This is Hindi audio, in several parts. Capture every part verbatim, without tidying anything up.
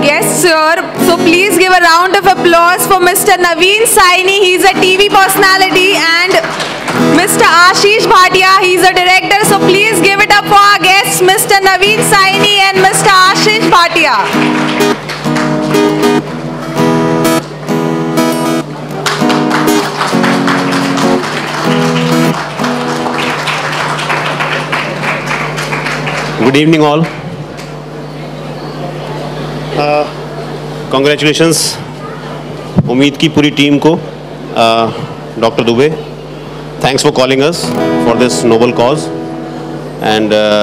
guests here. So please give a round of applause for Mister Naveen Saini. He's a T V personality, and Mister Ashish Bhatia. He's a director. So please give it up for our guests, Mister Naveen Saini and Mister Ashish Bhatia. Good evening all. Uh, congratulations उम्मीद की पूरी टीम को. Doctor Dubey, thanks for calling us for this noble cause, and uh,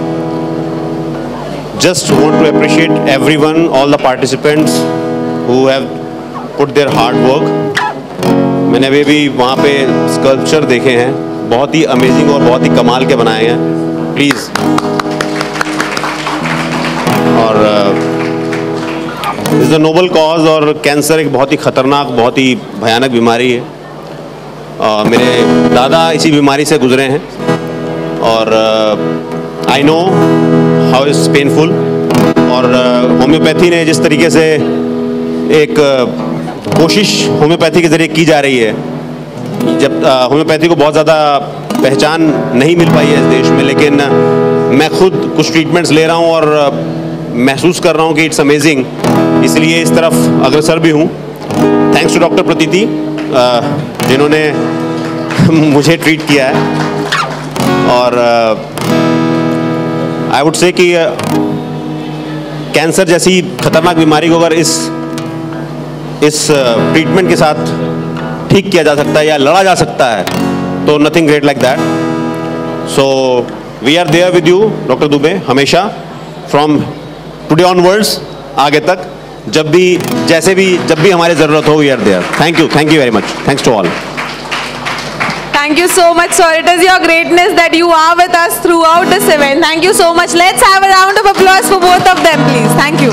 just want to appreciate everyone, all the participants who have put their hard work. मैंने अभी भी वहाँ पे स्कल्पचर देखे हैं, बहुत ही अमेजिंग और बहुत ही कमाल के बनाए हैं. प्लीज़. और इज़ अ नोबल कॉज. और कैंसर एक बहुत ही ख़तरनाक, बहुत ही भयानक बीमारी है. uh, मेरे दादा इसी बीमारी से गुजरे हैं, और I know how is painful. और होम्योपैथी uh, ने जिस तरीके से एक uh, कोशिश होम्योपैथी के ज़रिए की जा रही है, जब होम्योपैथी uh, को बहुत ज़्यादा पहचान नहीं मिल पाई है इस देश में, लेकिन uh, मैं खुद कुछ ट्रीटमेंट्स ले रहा हूँ और uh, महसूस कर रहा हूँ कि इट्स अमेजिंग. इसलिए इस तरफ अग्रसर भी हूँ. थैंक्स टू डॉक्टर प्रतीति जिन्होंने मुझे ट्रीट किया है. और आई वुड से कि कैंसर जैसी खतरनाक बीमारी को अगर इस इस ट्रीटमेंट के साथ ठीक किया जा सकता है या लड़ा जा सकता है, तो nothing great like that. So we are there with you doctor Dubey, हमेशा, फ्रॉम टुडे ऑनवर्ड्स, आगे तक, जब भी, जैसे भी, जब भी हमारी ज़रूरत हो, we are there. Thank you, thank you very much. Thanks to all. Thank you so much, sir. It is your greatness that you are with us throughout this event. Thank you so much. Let's have a round of applause for both of them, please. Thank you.